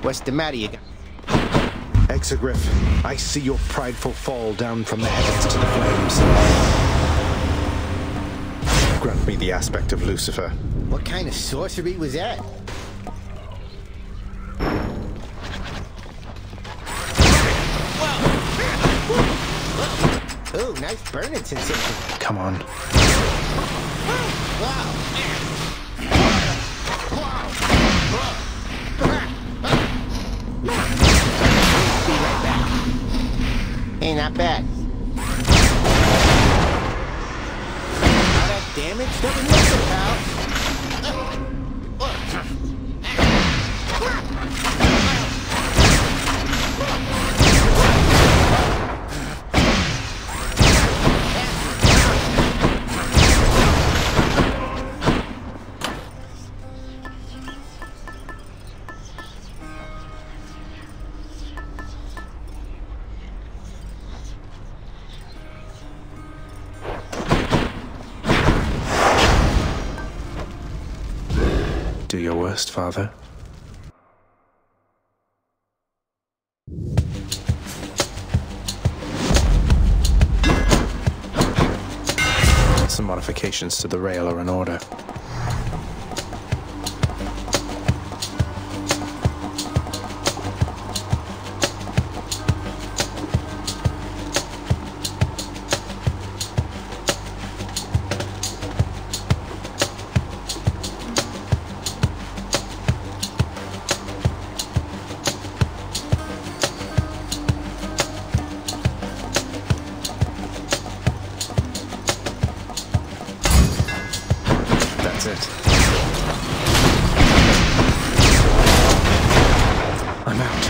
What's the matter, you guys? Exogryph, I see your prideful fall down from the heavens to the flames. Grant me the aspect of Lucifer. What kind of sorcery was that? Ooh, nice burning sensation. Come on. Wow. Be right back. Hey, not bad. All that damage doesn't look so pal. Do your worst, Father. Some modifications to the rail are in order. That's it. I'm out.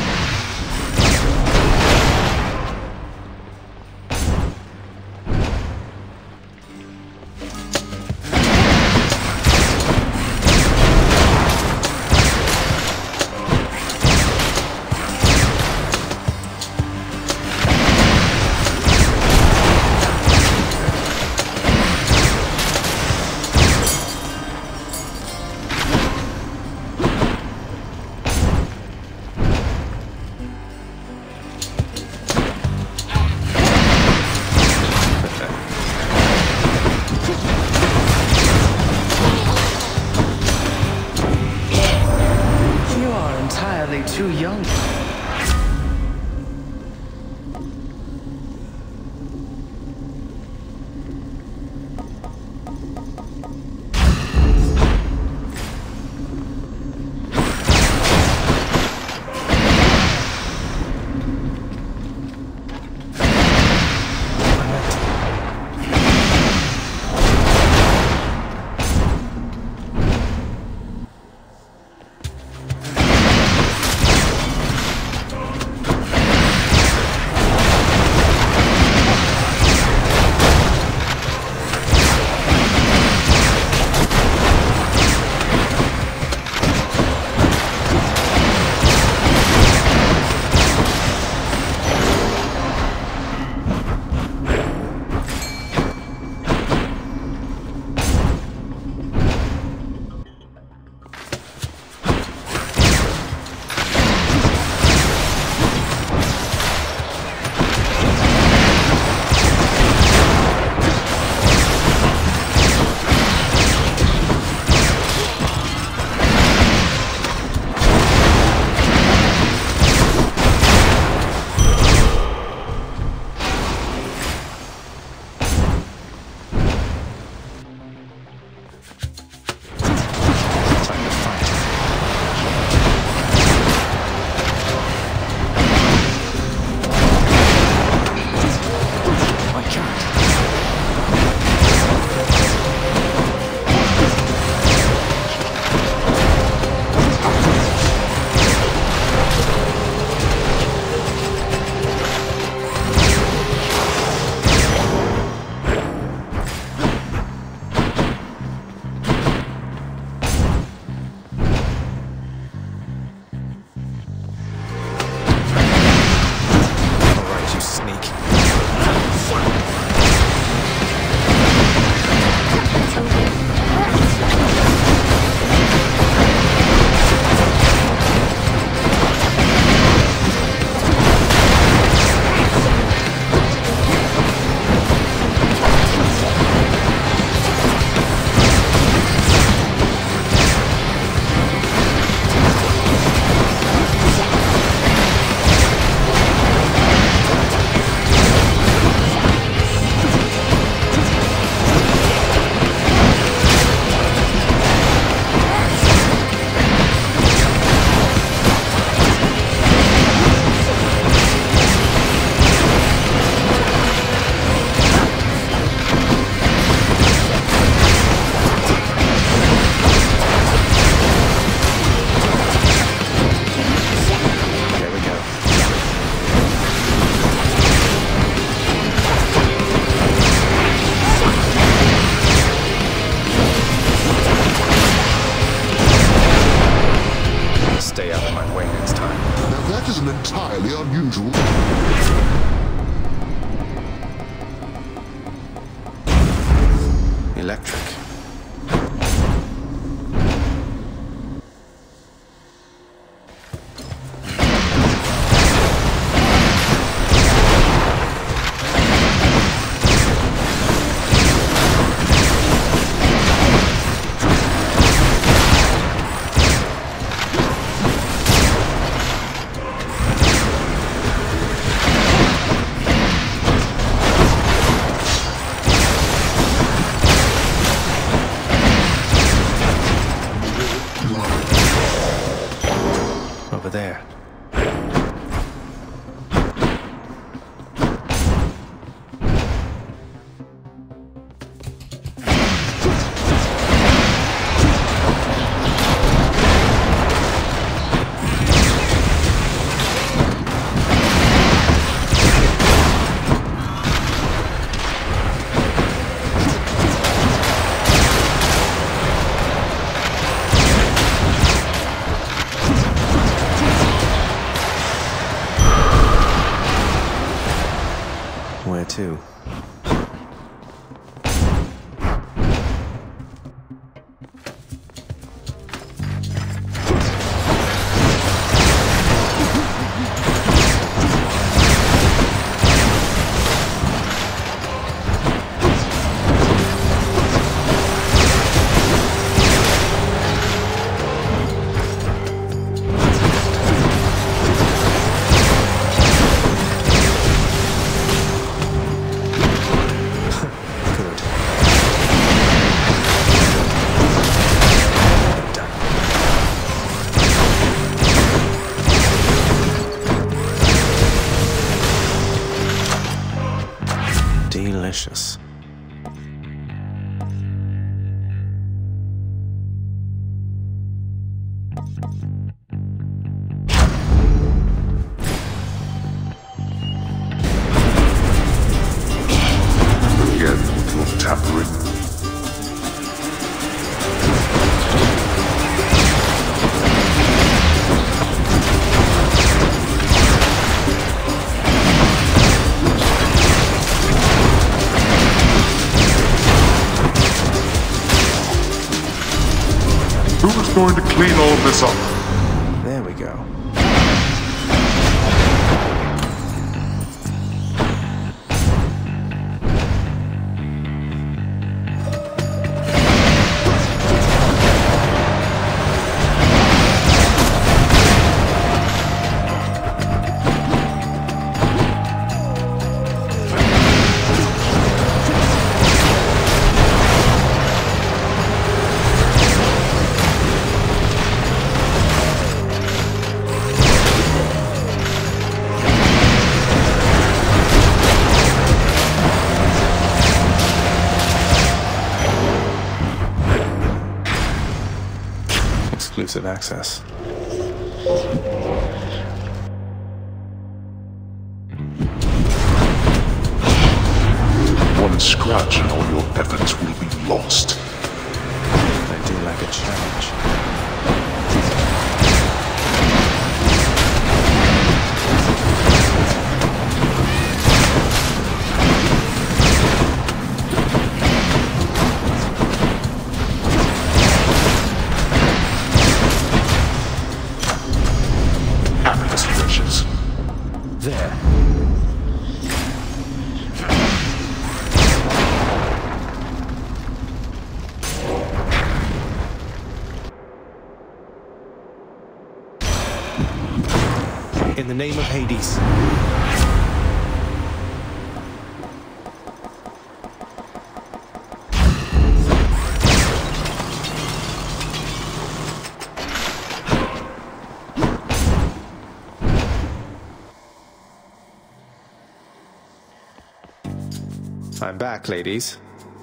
Too young. out of my way next time. Now that is an entirely unusual... Electric. Over there. Where to? Delicious. Again, your tampering. Who's going to clean all this up? There we go. Exclusive access. One scratch and all your efforts will be lost. I do like a challenge. Happiness precious. There. In the name of Hades. I'm back, ladies.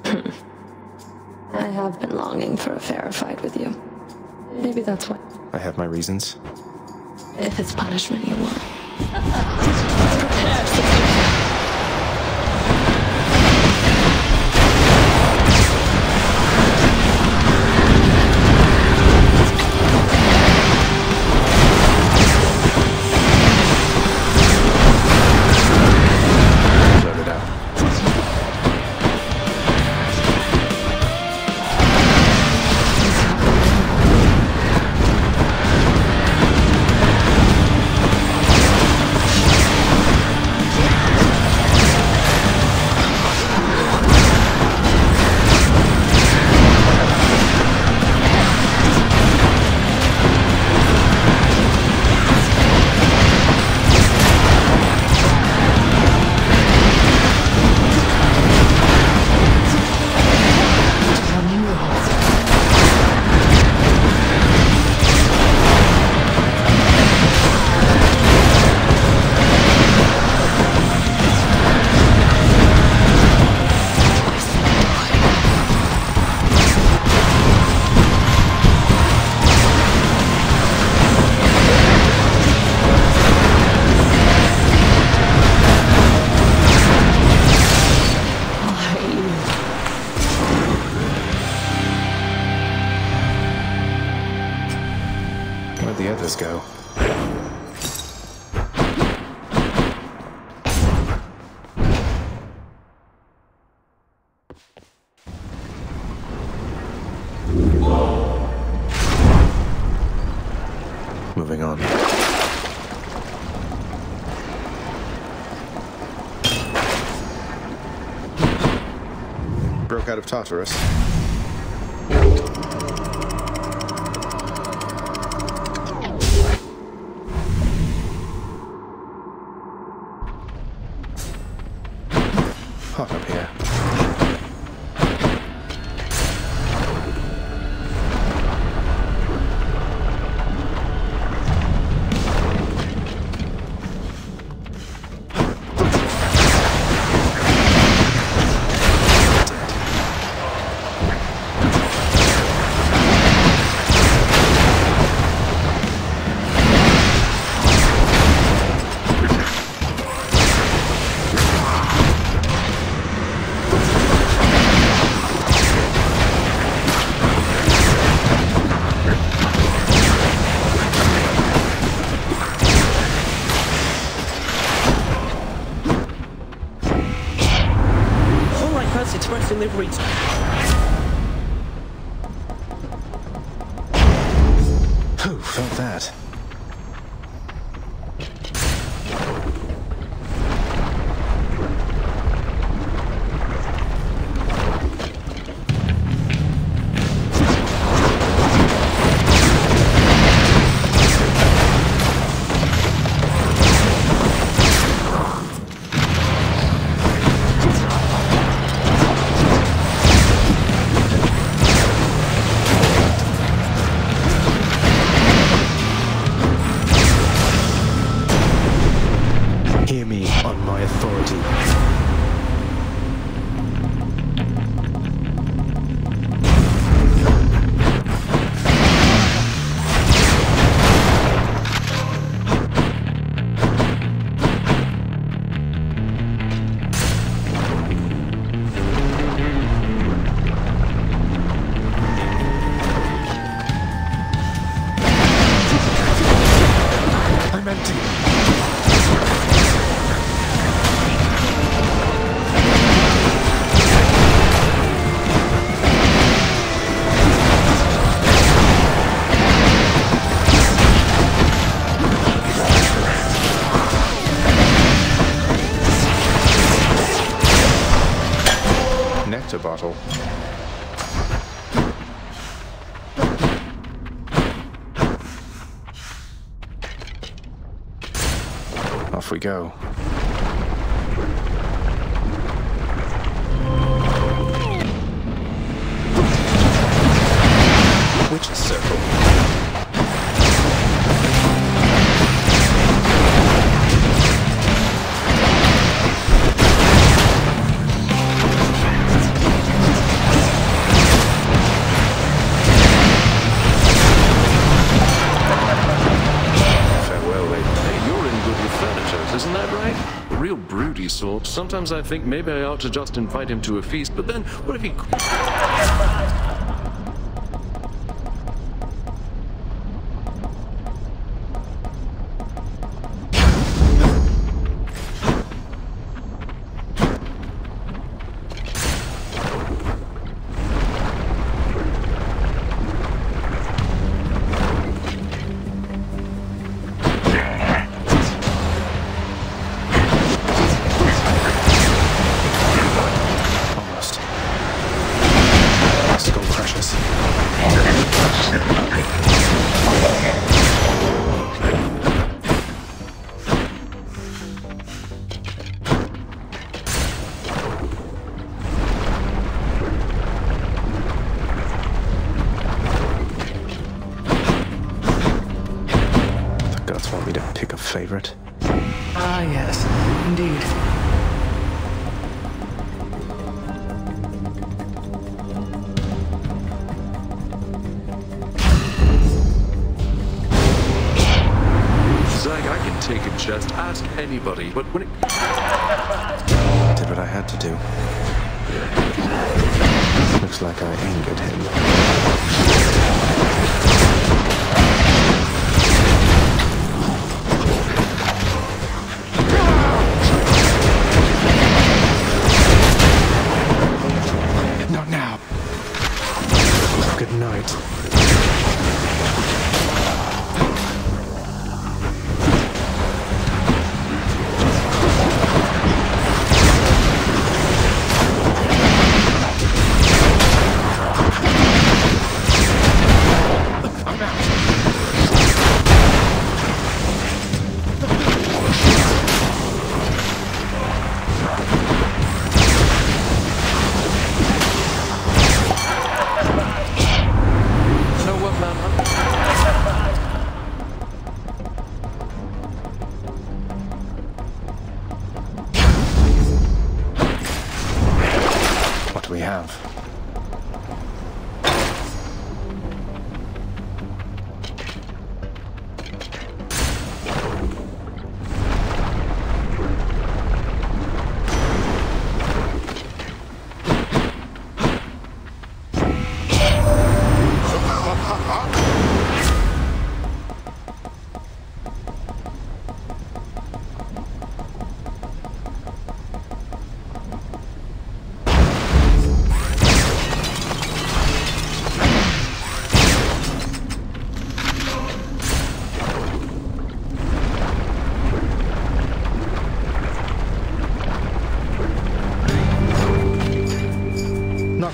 I have been longing for a fair fight with you. Maybe that's why. I have my reasons. If it's punishment you want. Where'd the others go? Moving on. Broke out of Tartarus. Hot up here. Express delivery. Who felt that? Hear me on my authority. I'm empty. Nectar bottle. Off we go. Witch's circle. Isn't that right? A real broody sort. Sometimes I think maybe I ought to just invite him to a feast, but then what if he... Want me to pick a favorite? Ah, yes, indeed. Zag, I can take a chest, ask anybody, but when it... Did what I had to do. Looks like I angered him.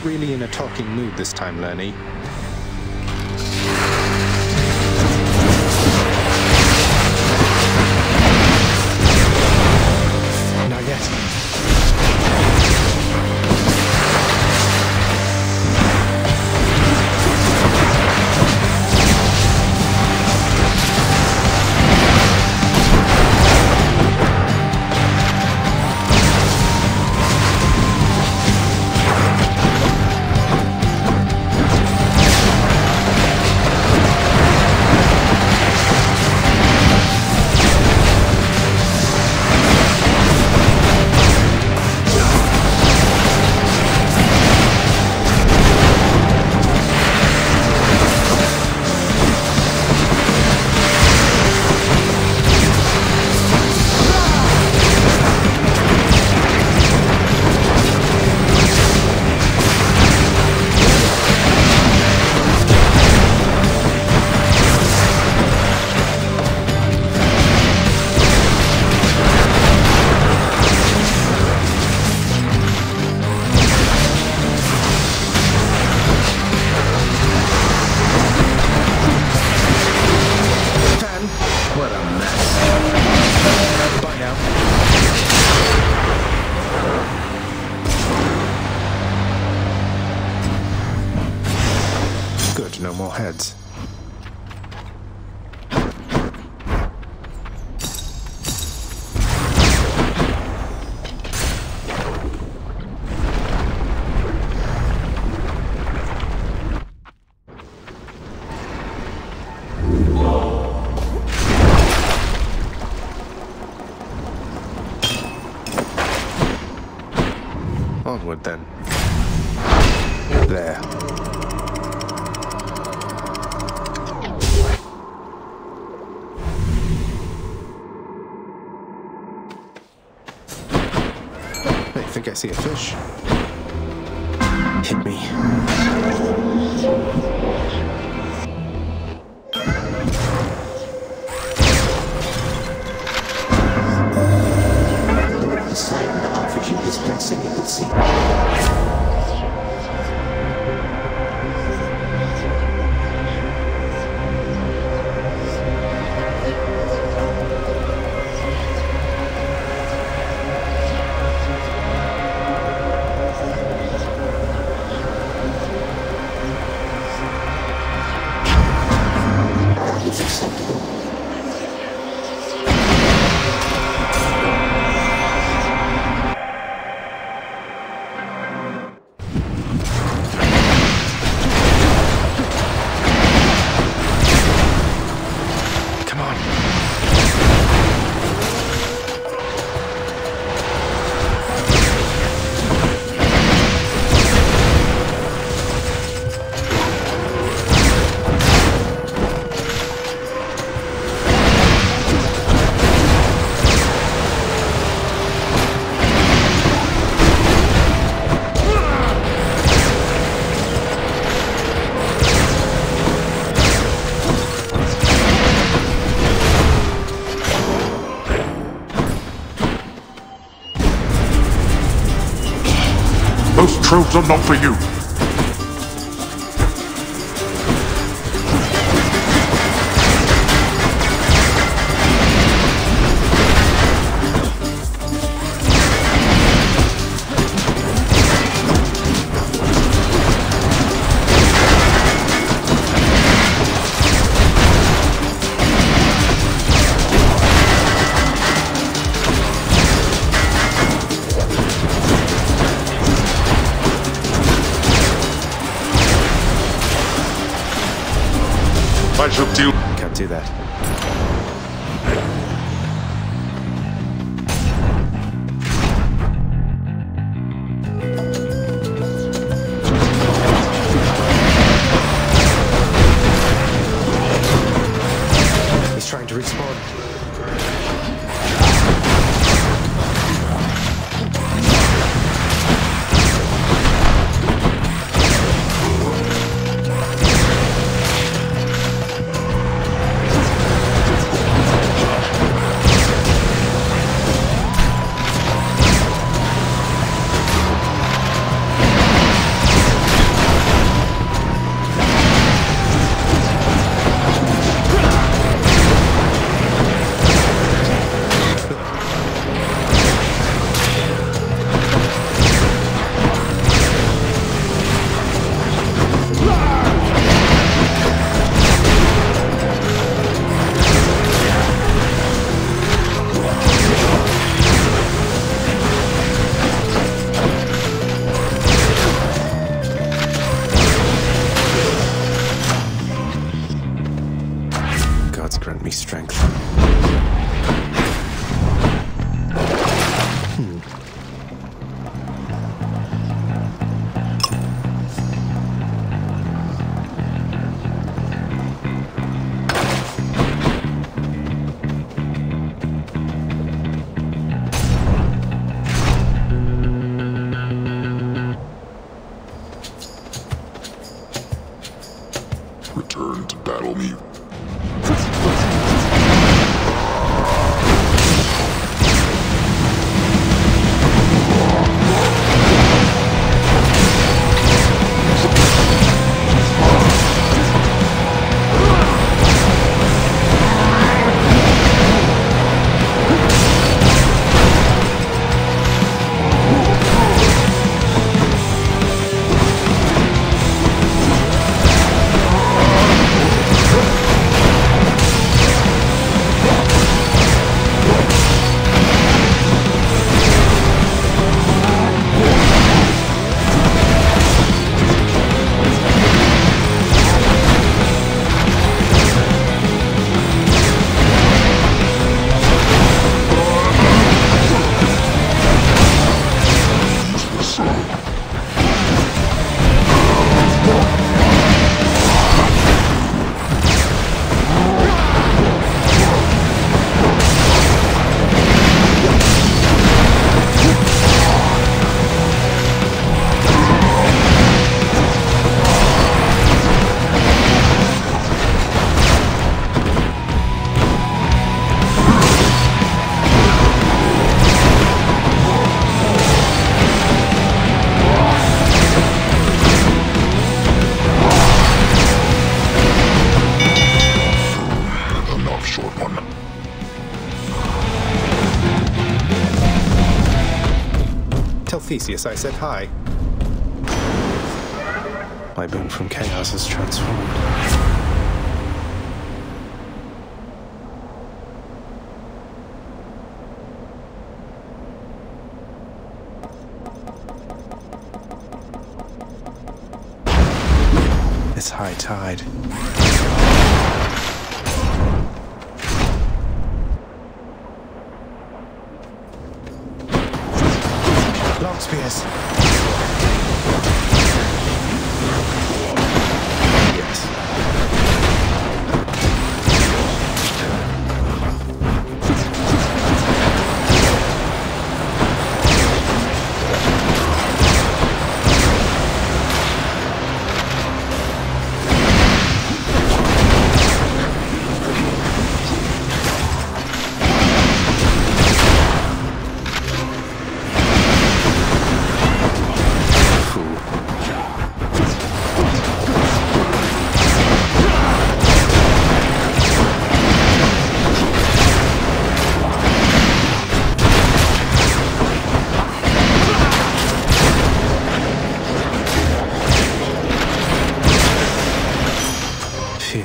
really in a talking mood this time, Lenny. Not yet. No more heads. Onward then. There. I think I see a fish. Hit me. The siren offered you his blessing, it would seem. It's acceptable. Come on. Those tropes are not for you. I shall deal. Can't do that. He's trying to respawn. gods grant me strength. Return to battle me. Tell Theseus I said hi. My boon from chaos is transformed. It's high tide. Long spears. Yes. Phew.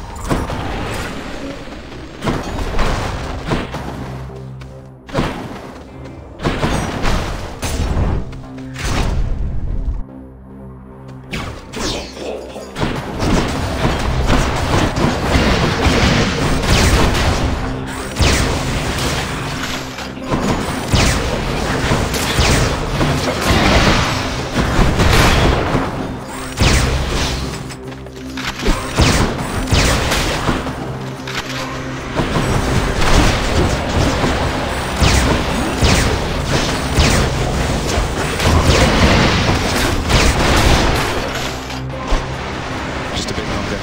Just a bit longer.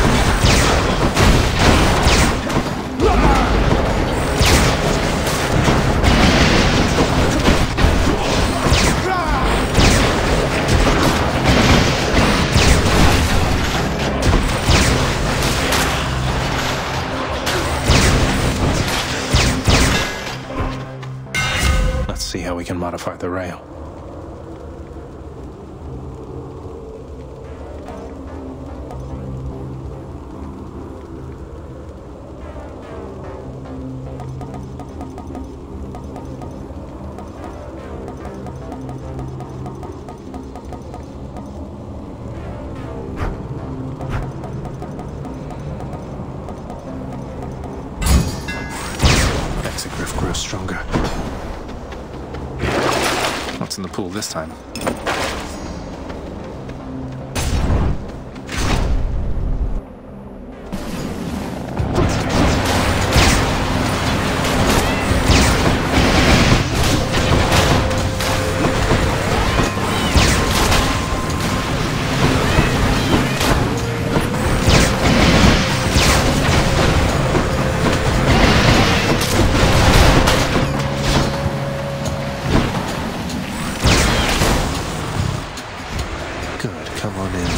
Let's see how we can modify the rail. Exegriff grows stronger. What's in the pool this time? Good, come on in.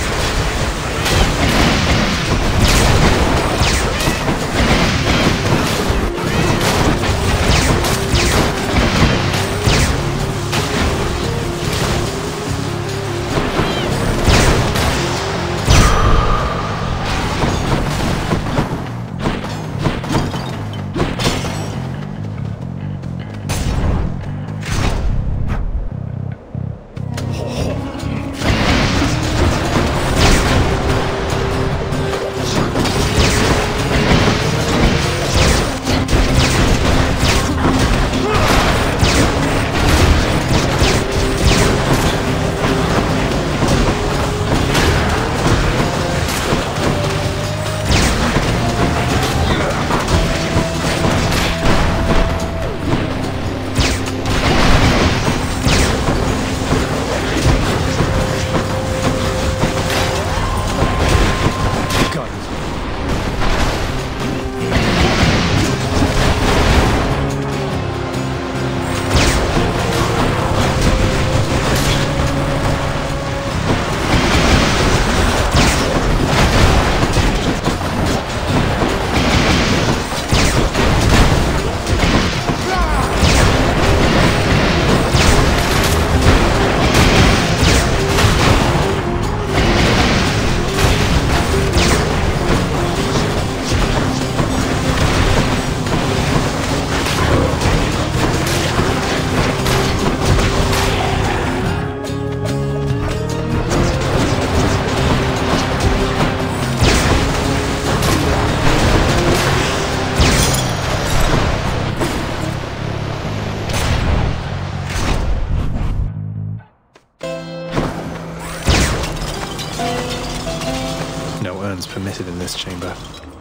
No urns permitted in this chamber.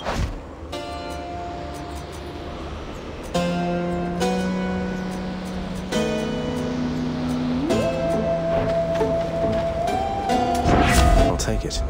I'll take it.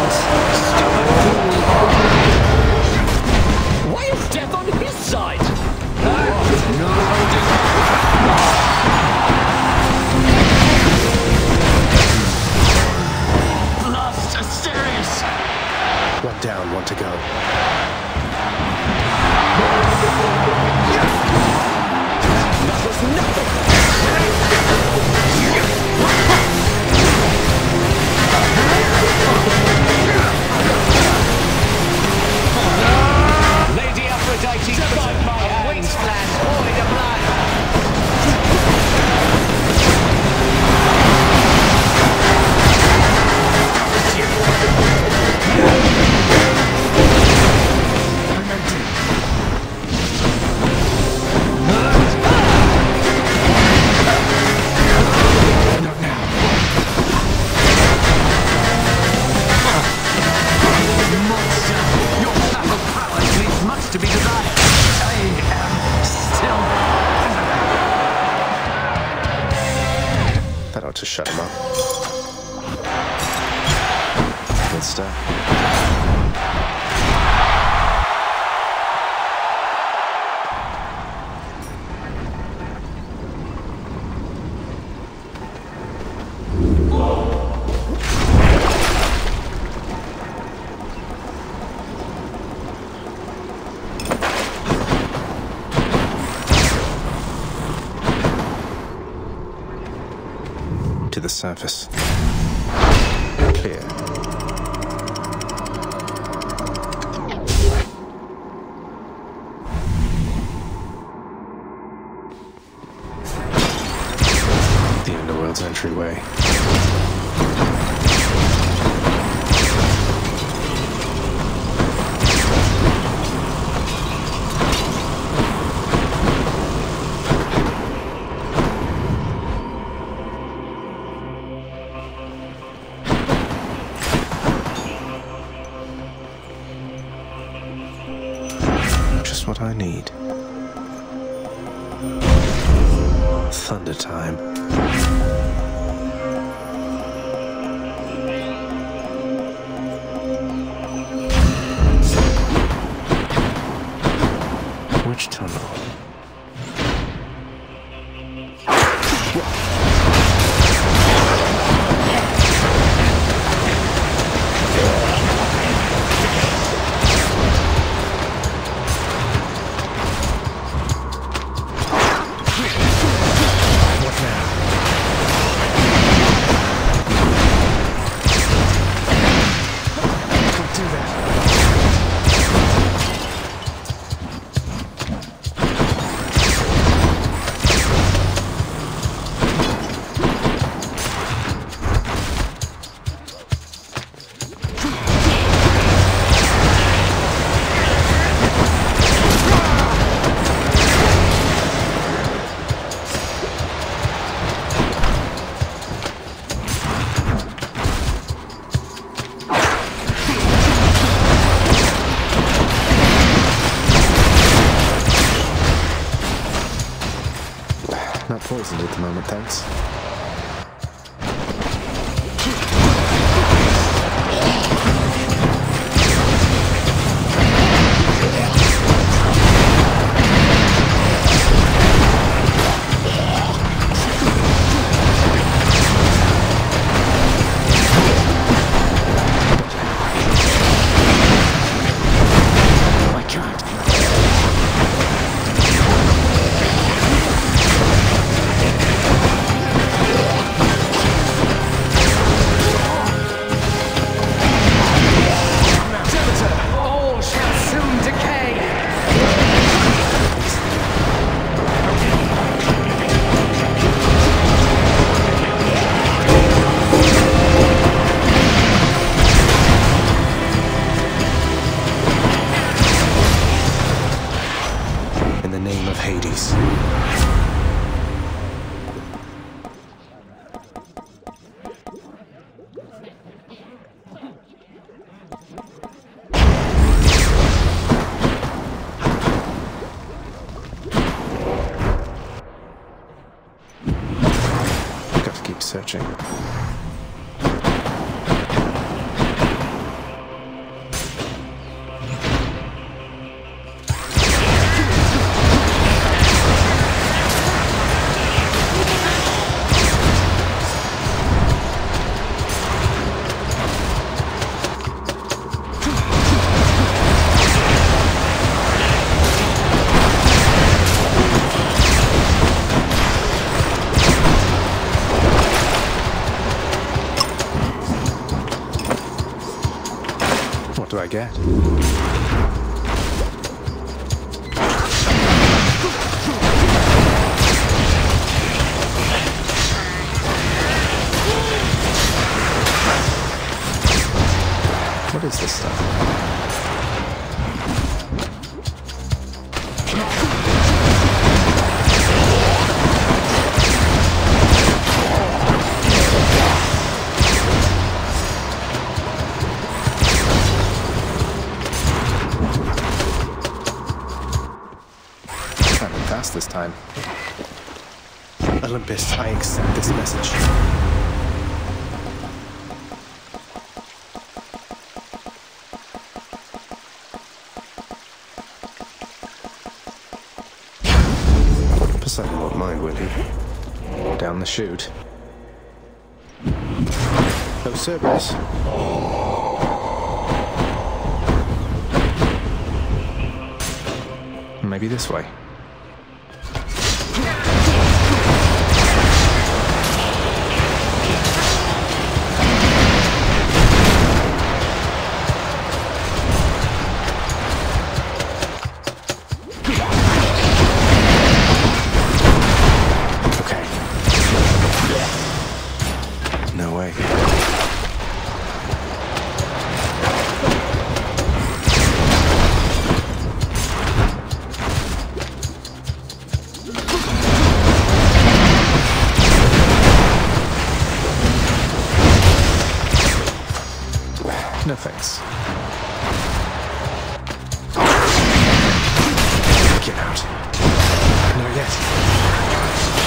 Why is death on his side? shut him up. Good stuff. To the surface. Clear. The underworld's entryway. Just what I need. Thunder time. Which tunnel? Not poisoned at the moment, thanks. In the name of Hades. Got to keep searching. What do I get? What is this stuff? Fast this time. Olympus, I accept this message. Sonny won't mind, will he? Down the chute. Oh, Cerberus. Maybe this way. Okay. No way. No thanks. Get out. Not yet.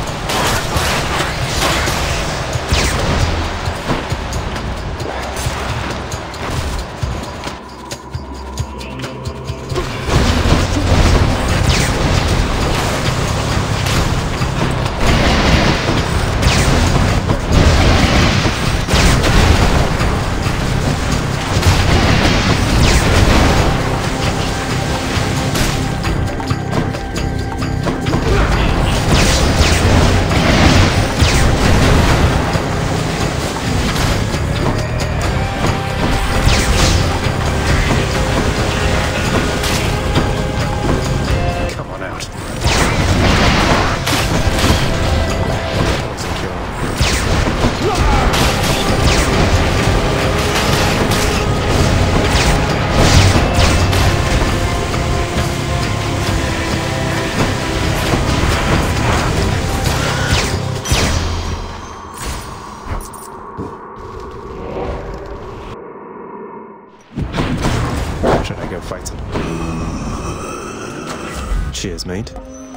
Should I go fight him? Cheers, mate.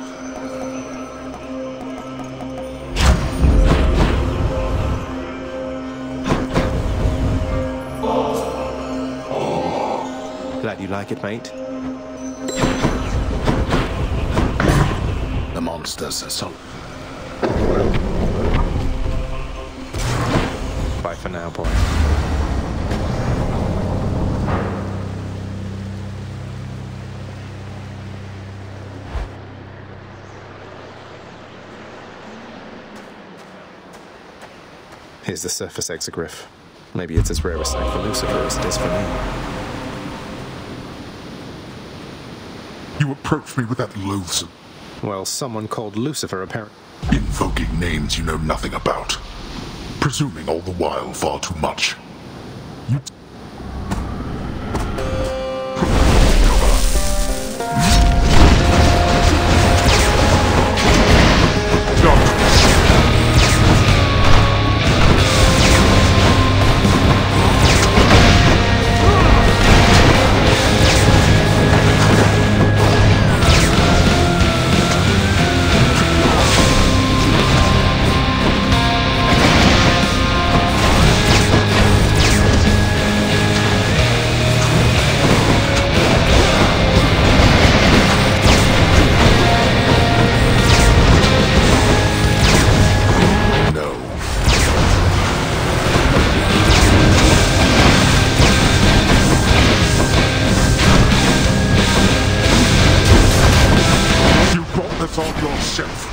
Glad you like it, mate. The monsters are so... Bye for now, boy. Here's the surface exogryph. Maybe it's as rare a sight for Lucifer as it is for me. You approach me with that loathsome, Well, someone called Lucifer apparently. invoking names you know nothing about. Presuming all the while far too much. You... on yourself.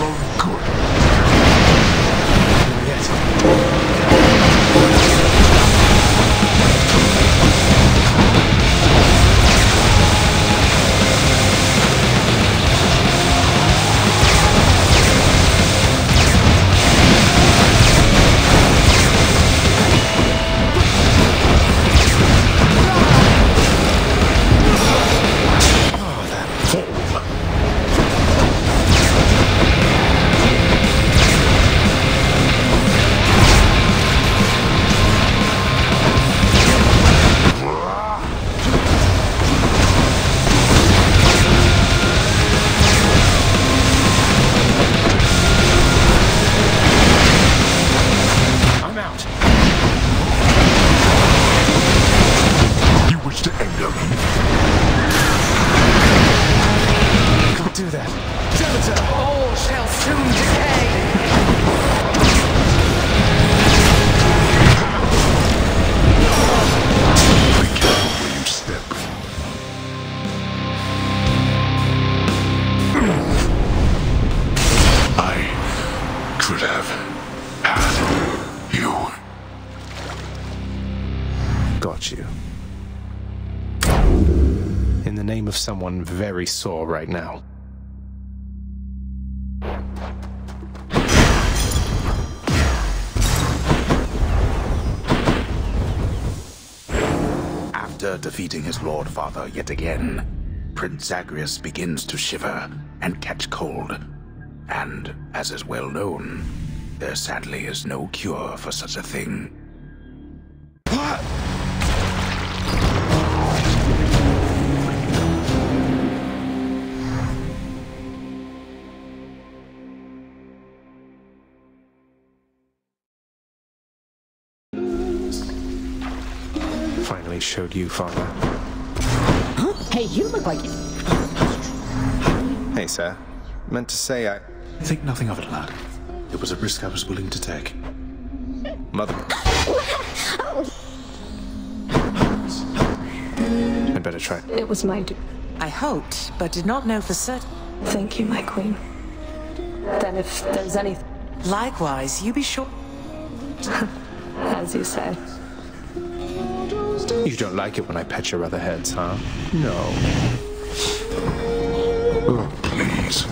own good. Not yet. I'm out. You wish to anger me? Can't do that. All shall soon decay. Be careful where you step. I could have had you. Got you. In the name of someone very sore right now. After defeating his Lord Father yet again, Prince Zagreus begins to shiver and catch cold. And, as is well known, there sadly is no cure for such a thing. Finally showed you, Father. Hey, you look like you. Hey, sir. Meant to say I... Think nothing of it, lad. It was a risk I was willing to take. Mother... I'd better try. It was my duty. I hoped, but did not know for certain. Thank you, my queen. Then if there's anything, Likewise, you be sure. as you say. You don't like it when I pet your other heads, huh? No. Oh, please.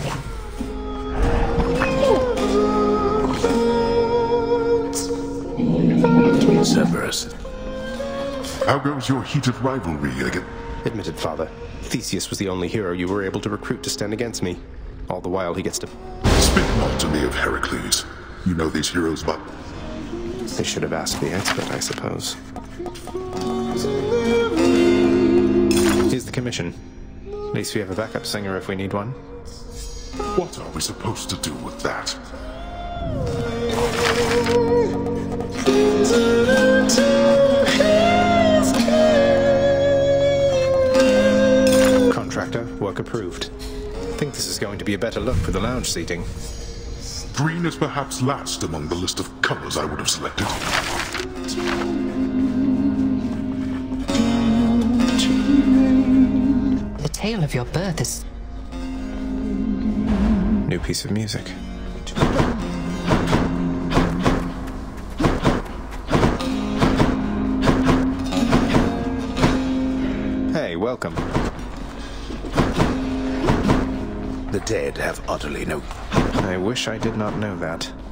Cerberus. How goes your heated rivalry again? Admitted, Father. Theseus was the only hero you were able to recruit to stand against me. All the while he gets to... Speak not to me of Heracles. You know these heroes, but They should have asked the expert, I suppose. Here's the commission. At least we have a backup singer if we need one. what are we supposed to do with that? Contractor, work approved. Think this is going to be a better look for the lounge seating. Green is perhaps last among the list of colors I would have selected. The tale of your birth is... New piece of music. Hey, welcome. The dead have utterly no... I wish I did not know that.